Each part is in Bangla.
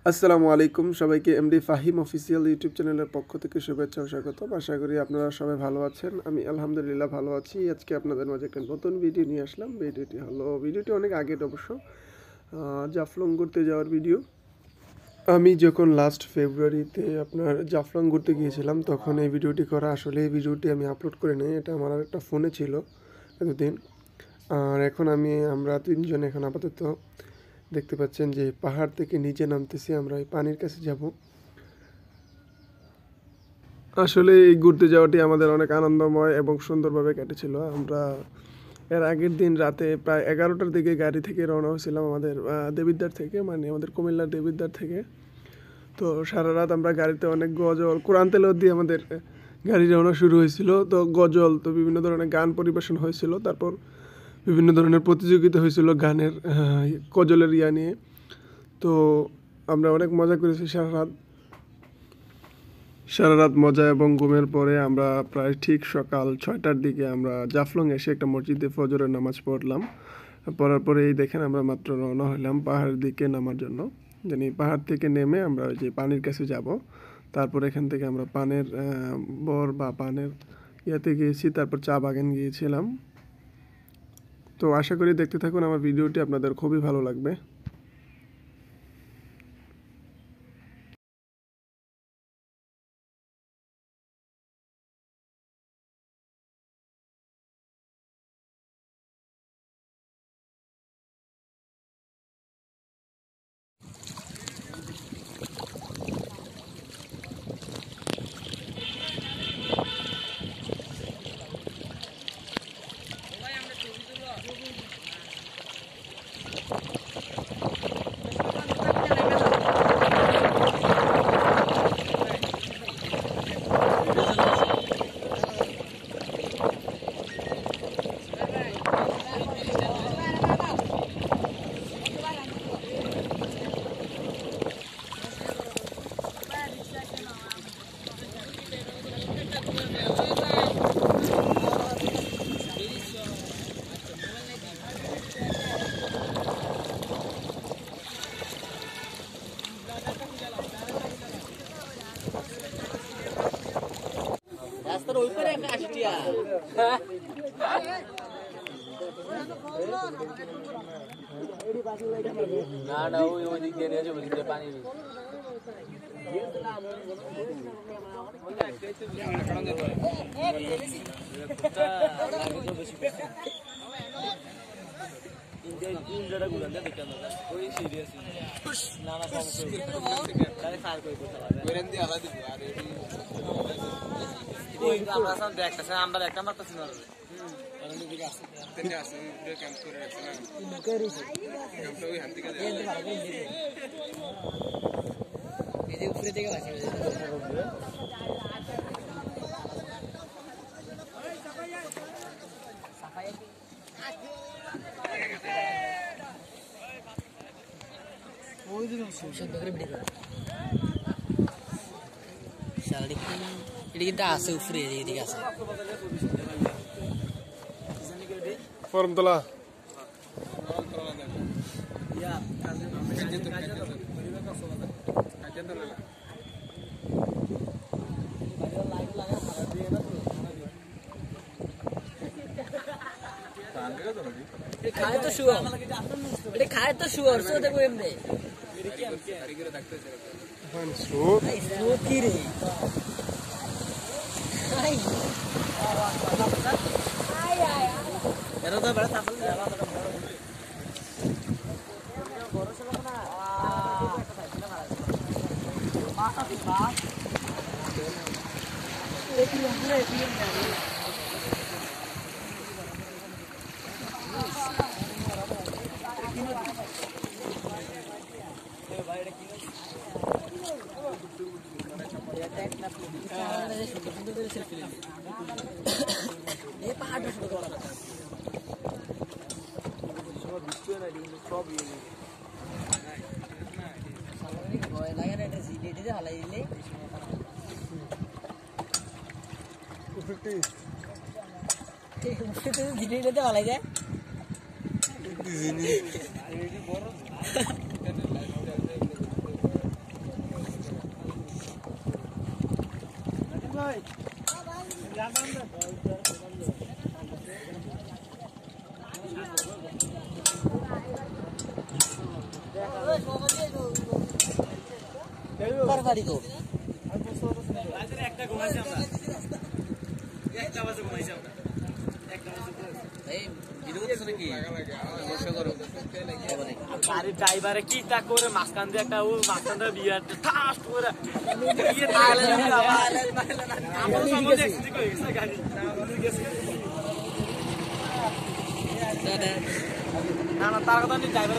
আসসালামু আলাইকুম সবাইকে এমডি ফাহিম অফিসিয়াল ইউটিউব চ্যানেলের পক্ষ থেকে শুভেচ্ছা ও স্বাগতম। আশা করি আপনারা সবাই ভালো আছেন। আমি আলহামদুলিল্লাহ ভালো আছি। আজকে আপনাদের মাঝে একটা নতুন ভিডিও নিয়ে আসলাম। ভিডিওটি অনেক আগের অবশ্য জাফলং ঘুরতে যাওয়ার ভিডিও। আমি যখন লাস্ট ফেব্রুয়ারিতে আপনার জাফলং ঘুরতে গিয়েছিলাম তখন এই ভিডিওটি করা। আসলে এই ভিডিওটি আমি আপলোড করে নিই, এটা আমার একটা ফোনে ছিল এতদিন। আর এখন আমরা তিনজন এখন আপাতত দেখতে পাচ্ছেন যে পাহাড় থেকে নিচে নামতেছি, আমরা এই পানির কাছে যাব। আসলে এই ঘুরতে যাওয়াটি আমাদের অনেক আনন্দময় এবং সুন্দরভাবে কেটেছিল। আমরা এর আগের দিন রাতে প্রায় 11টার দিকে গাড়ি থেকে রওনা হয়েছিলাম আমাদের দেবিদ্বার থেকে, মানে আমাদের কুমিল্লার দেবিদ্বার থেকে। তো সারা রাত আমরা গাড়িতে অনেক গজল কোরআন তেলাওয়াত দিয়ে আমাদের গাড়ি রওনা শুরু হয়েছিল। তো গজল, তো বিভিন্ন ধরনের গান পরিবেশন হয়েছিল। তারপর বিভিন্ন ধরনের প্রতিযোগিতা হয়েছিল গানের, গজলের নিয়ে। তো আমরা অনেক মজা করেছি সারা রাত মজা এবং ঘুমের পরে আমরা প্রায় ঠিক সকাল 6টার দিকে আমরা জাফলং এসে একটা মসজিদে ফজরের নামাজ পড়লাম। পড়ার পরে এই দেখেন আমরা মাত্র রওনা হলাম পাহাড়ের দিকে নামার জন্য। জানি পাহাড় থেকে নেমে আমরা ওই যে পানির কাছে যাব। তারপর এখান থেকে আমরা পানের পানের ইয়াতে গিয়েছি, তারপর চা বাগান গিয়েছিলাম। তো আশা করি দেখতে থাকুন আমার ভিডিওটি, আপনাদের খুবই ভালো লাগবে। রাস্তার ওই পারে একটা আসটিয়া না ওই দিক দিয়ে নিয়ে যাবো, দিক দিয়ে পানি আমরা একটা মারতেছি না উপরে থেকে এটা কিন্তু আছে উপরে এদিকে আছে ফরমতলা খায় তো শুয়ার, এটা খায় তো শুয়ার, সো দেখো এমনি কি রে এরা তো বড় সাফল পাহাড়টা শুধু করা ভয় লাগে না, এটা জিডি হালাই দিলে জিডি হালাই যায়। বাড়ি তো গাড়ির ড্রাইভারে কি তা করে মাঝখান দিয়ে একটা ও মাঝখান দিয়ে বিয়ার ঠাস করে না না তার কথা ড্রাইভার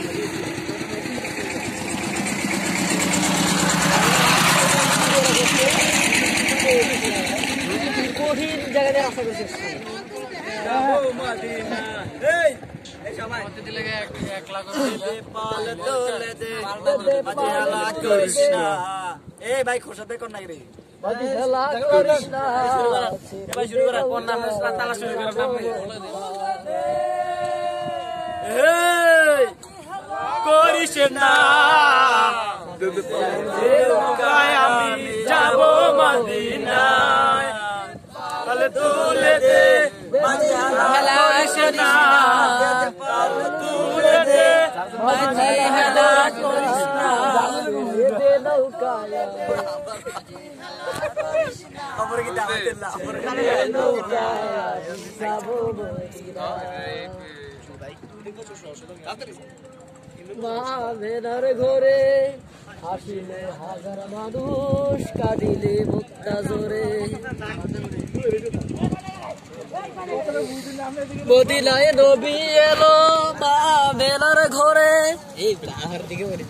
কঠিন জায়গায় রাস্তা করছে এই ভাই খোসা দেখো নাই রে খেলা করিস না ভাই শুরু করা কোন নাম তালা শুরু করা নাম এই করিস না আমি যাব মদিনায় তাহলে তুলে দে খেলা করিস না তুলে দে খেলা করিস না নৌকায় খবর কি দাও দিলা মামেনার ঘরে হাসিলে হাজার মানুষ কাঁদিলে মুক্তা জোরে মদিনায় নবী এলো মামেনার ঘরে এই আমার দিকে বলি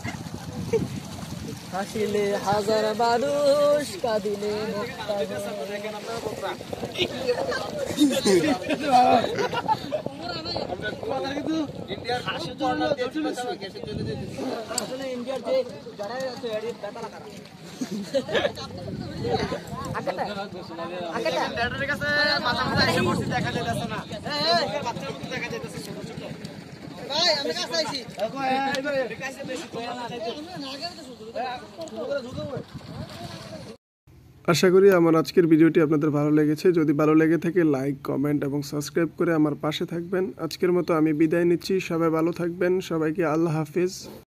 হাসিলে হাজার মানুষ কাঁদিলে মুক্তা ইন্ডিয়ার যে যারা আছে কাছে মাথা মাথা এসে পড়ছি দেখা যাইতেছে না বাচ্চার মতো দেখা যাইতেছে ভাই আমি কাছে আইছি আশা করি আমার আজকের ভিডিওটি আপনাদের ভালো লেগেছে। যদি ভালো লেগে থাকে লাইক, কমেন্ট এবং সাবস্ক্রাইব করে আমার পাশে থাকবেন। আজকের মতো আমি বিদায় নিচ্ছি। সবাই ভালো থাকবেন। সবাইকে আল্লাহ হাফেজ।